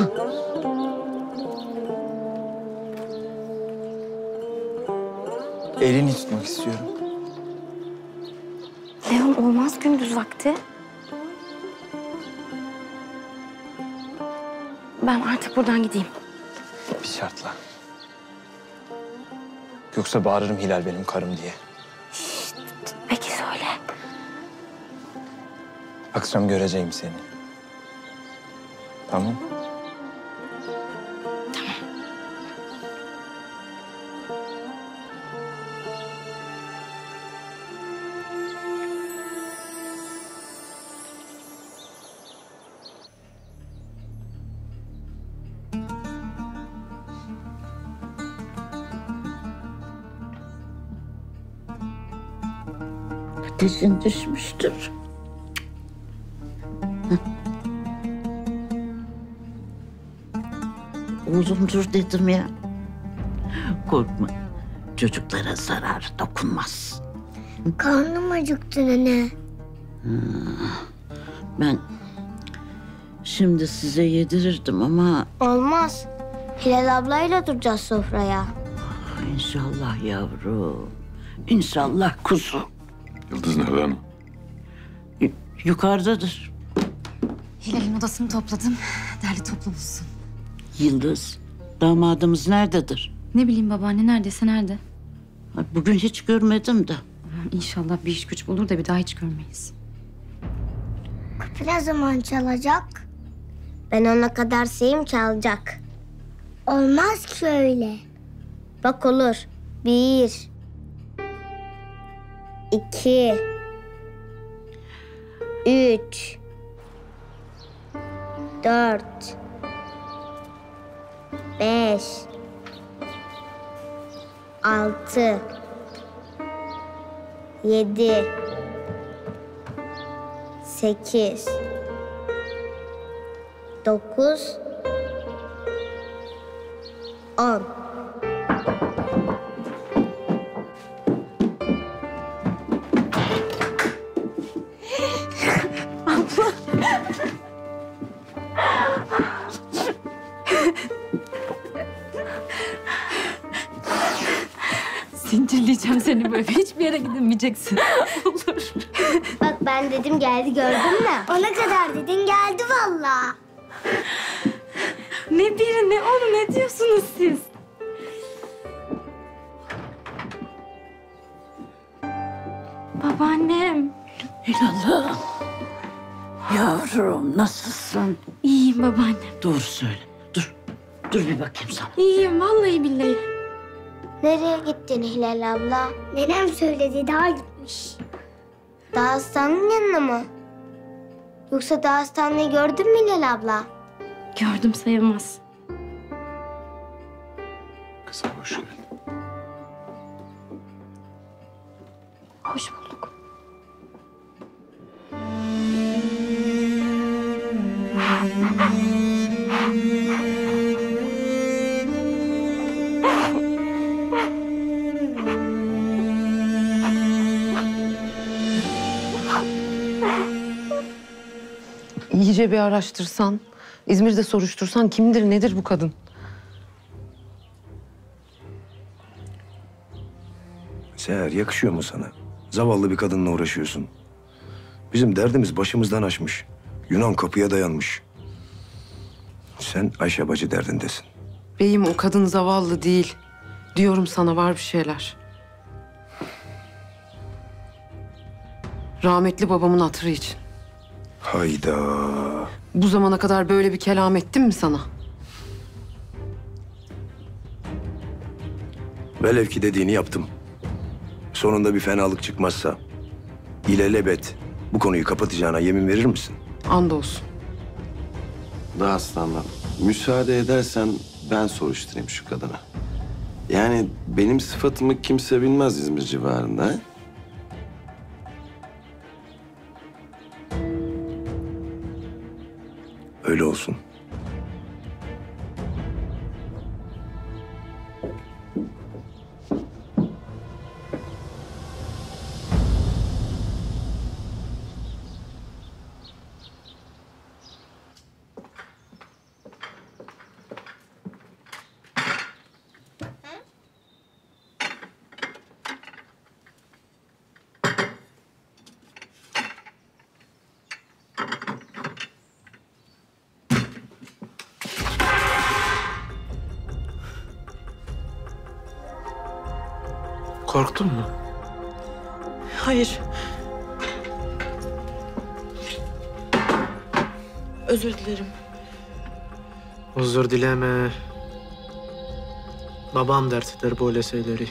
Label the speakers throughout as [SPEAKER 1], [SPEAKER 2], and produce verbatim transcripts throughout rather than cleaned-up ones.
[SPEAKER 1] Elini tutmak istiyorum.
[SPEAKER 2] Leon olmaz gündüz vakti. Ben artık buradan gideyim.
[SPEAKER 1] Bir şartla. Yoksa bağırırım Hilal benim karım diye.
[SPEAKER 2] Şşt, peki söyle.
[SPEAKER 1] Akşam göreceğim seni. Tamam?
[SPEAKER 3] Ateşin düşmüştür. Oğlum dur dedim ya. Korkma. Çocuklara zarar dokunmaz.
[SPEAKER 4] Karnım acıktı nene.
[SPEAKER 3] Ben şimdi size yedirirdim ama
[SPEAKER 4] Olmaz. Hilal ablayla duracağız sofraya.
[SPEAKER 3] inşallah yavrum. İnşallah kuzu.
[SPEAKER 5] Yıldız nerede hanım?
[SPEAKER 3] Y- yukarıdadır.
[SPEAKER 2] Hilal'in odasını topladım. Derli toplu bulsun.
[SPEAKER 3] Yıldız, damadımız nerededir?
[SPEAKER 2] Ne bileyim babaanne neredeyse nerede?
[SPEAKER 3] Ay, bugün hiç görmedim de.
[SPEAKER 2] İnşallah bir iş güç bulur da bir daha hiç görmeyiz.
[SPEAKER 4] Kapı ne zaman çalacak? Ben ona kadar sayayım çalacak. Olmaz ki öyle. Bak olur. Bir. İki. Üç. Dört. Beş. Altı. Yedi. Sekiz. Dokuz. On.
[SPEAKER 2] Zincirleyeceğim seni böyle. Hiçbir yere gidemeyeceksin. Olur.
[SPEAKER 4] Bak ben dedim geldi gördün mü? Ona kadar dedin geldi vallahi.
[SPEAKER 2] Ne biri ne onu ne diyorsunuz siz? Babaannem.
[SPEAKER 3] Hilal'ım. Yavrum nasılsın?
[SPEAKER 2] İyiyim babaannem.
[SPEAKER 3] Dur söyle. Dur. Dur bir bakayım sana.
[SPEAKER 2] İyiyim vallahi billahi.
[SPEAKER 4] Nereye gittin Hilal abla? Nenem söyledi daha gitmiş. Daha hastanenin yanına mı? Yoksa daha hastaneyi gördün mü Hilal abla?
[SPEAKER 2] Gördüm sayılmaz.
[SPEAKER 5] Kızım hoş geldin.
[SPEAKER 2] Hoş bulduk.
[SPEAKER 6] İyice bir araştırsan, İzmir'de soruştursan kimdir, nedir bu kadın?
[SPEAKER 7] Seher yakışıyor mu sana? Zavallı bir kadınla uğraşıyorsun. Bizim derdimiz başımızdan aşmış. Yunan kapıya dayanmış. Sen Ayşe bacı derdindesin.
[SPEAKER 6] Beyim o kadın zavallı değil. Diyorum sana var bir şeyler. Rahmetli babamın hatırı için.
[SPEAKER 7] Hayda.
[SPEAKER 6] Bu zamana kadar böyle bir kelam ettim mi sana?
[SPEAKER 7] Velev ki dediğini yaptım. Sonunda bir fenalık çıkmazsa ilelebet bu konuyu kapatacağına yemin verir misin?
[SPEAKER 6] Andolsun.
[SPEAKER 8] Da aslanım, müsaade edersen ben soruşturayım şu kadına. Yani benim sıfatımı kimse bilmez İzmir civarında. Ha?
[SPEAKER 7] Öyle olsun.
[SPEAKER 9] Korktun mu?
[SPEAKER 10] Hayır. Özür dilerim.
[SPEAKER 9] Özür dileme. Babam dert eder böyle şeyleri.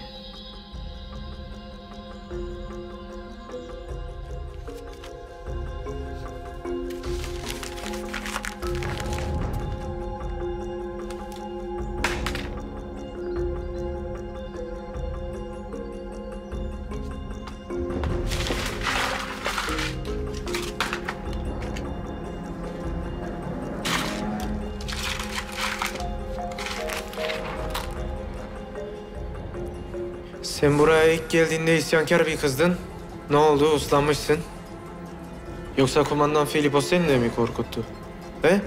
[SPEAKER 9] Sen buraya ilk geldiğinde isyankar bir kızdın. Ne oldu? Uslanmışsın. Yoksa kumandan Filipos seni de mi korkuttu? He?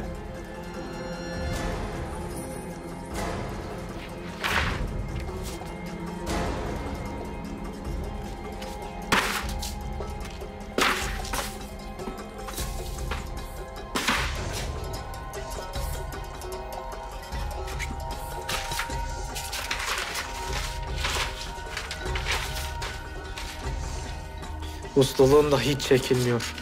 [SPEAKER 9] Ustalığın da hiç çekilmiyor.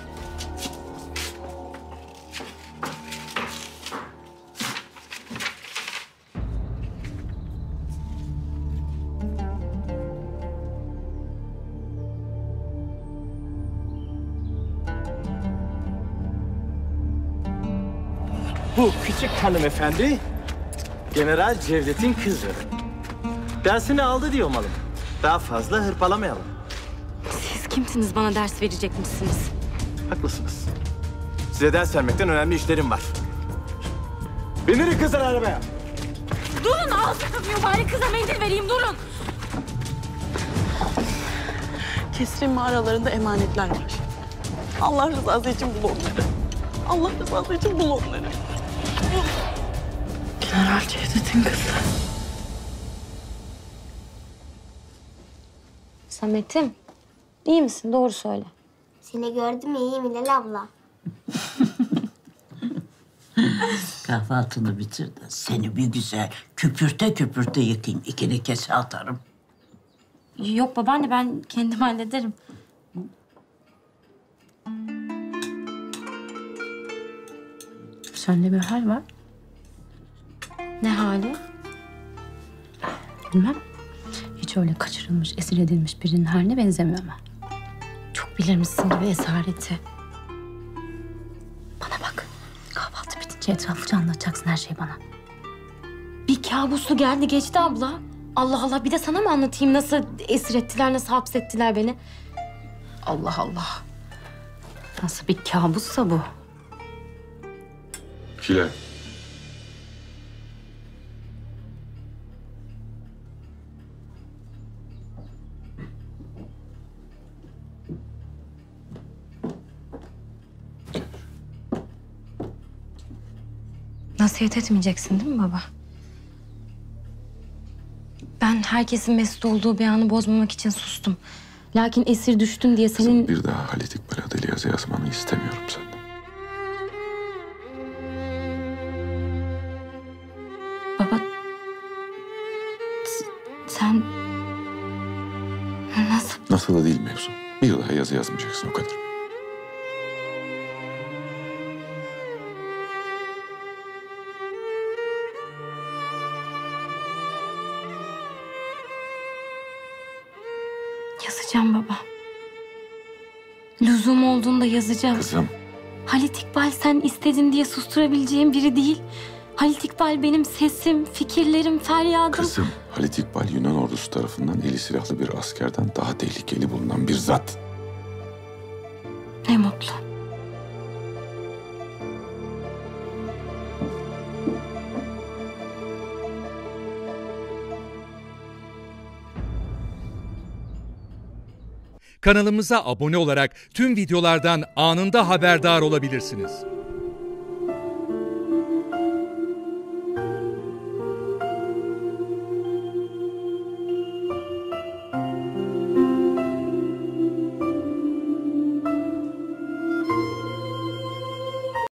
[SPEAKER 11] Bu küçük hanımefendi General Cevdet'in kızı. Dersini aldı diyor malım. Daha fazla hırpalamayalım.
[SPEAKER 2] Siz kimsiniz, bana ders verecek misiniz?
[SPEAKER 11] Haklısınız. Size ders vermekten önemli işlerim var. Binirin kızlar arabaya.
[SPEAKER 2] Durun, ağzınız mübarek, kıza mendil vereyim, durun.
[SPEAKER 10] Kesrin mağaralarında emanetler var. Allah rızası için bul onları. Allah rızası için bul onları. General Cevdet'in kızı.
[SPEAKER 2] Samet'im, iyi misin? Doğru söyle.
[SPEAKER 4] Seni gördüm iyiyim Hilal abla.
[SPEAKER 3] Kahvaltını bitir de seni bir güzel küpürte küpürte yıkayayım. İkini kese atarım.
[SPEAKER 2] Yok babaanne, ben kendim hallederim.
[SPEAKER 10] Sende bir hal var.
[SPEAKER 2] Ne hali?
[SPEAKER 10] Bilmem. Hiç öyle kaçırılmış, esir edilmiş birinin haline benzemiyor ama.
[SPEAKER 2] Çok bilirmişsin gibi esareti.
[SPEAKER 10] Bana bak. Kahvaltı bitince etraflıca anlatacaksın her şeyi bana.
[SPEAKER 2] Bir kabusu geldi geçti abla. Allah Allah, bir de sana mı anlatayım nasıl esir ettiler, nasıl hapsettiler beni?
[SPEAKER 10] Allah Allah. Nasıl bir kabussa bu?
[SPEAKER 5] Hilal.
[SPEAKER 2] Nasihat etmeyeceksin değil mi baba? Ben herkesin mesut olduğu bir anı bozmamak için sustum. Lakin esir düştün diye senin...
[SPEAKER 5] Kızım, bir daha Halit İkbal adıyla yazı yazmanı istemiyorum senden.
[SPEAKER 2] Baba... s- Sen... Nasıl...
[SPEAKER 5] Nasıl da değil mevzu. Bir daha yazı yazmayacaksın, o kadar.
[SPEAKER 2] Yazacağım baba. Lüzum olduğunda yazacağım.
[SPEAKER 5] Kızım.
[SPEAKER 2] Halit İkbal sen istedin diye susturabileceğim biri değil. Halit İkbal benim sesim, fikirlerim, feryadım.
[SPEAKER 5] Kızım, Halit İkbal Yunan ordusu tarafından eli silahlı bir askerden daha tehlikeli bulunan bir zat.
[SPEAKER 2] Ne mutlu.
[SPEAKER 12] Kanalımıza abone olarak tüm videolardan anında haberdar olabilirsiniz.